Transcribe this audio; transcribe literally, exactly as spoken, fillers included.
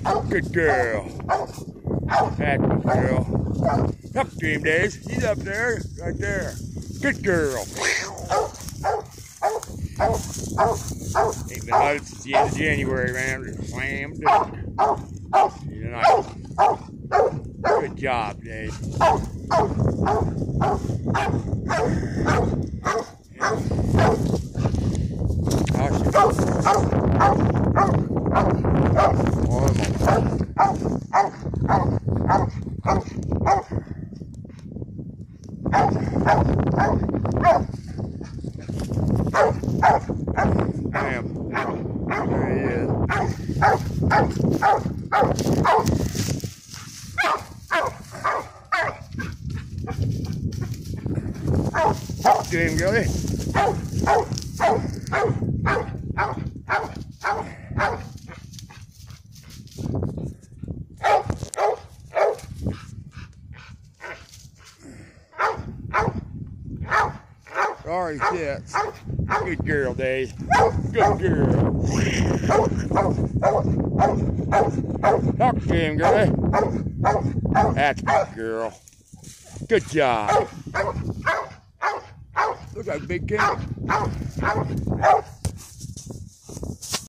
Good girl. That's the girl. Up to him, Dave. He's up there. Right there. Good girl. Ain't been out since the end of January, man. Just slam dunk. He's nice. Good job, Dave. Damn. There he is. Talk to him, Gilly. Sorry, shits. Good girl, Dave. Good girl. Talk to him, Gilly. That's good girl. Good job. Look like big king.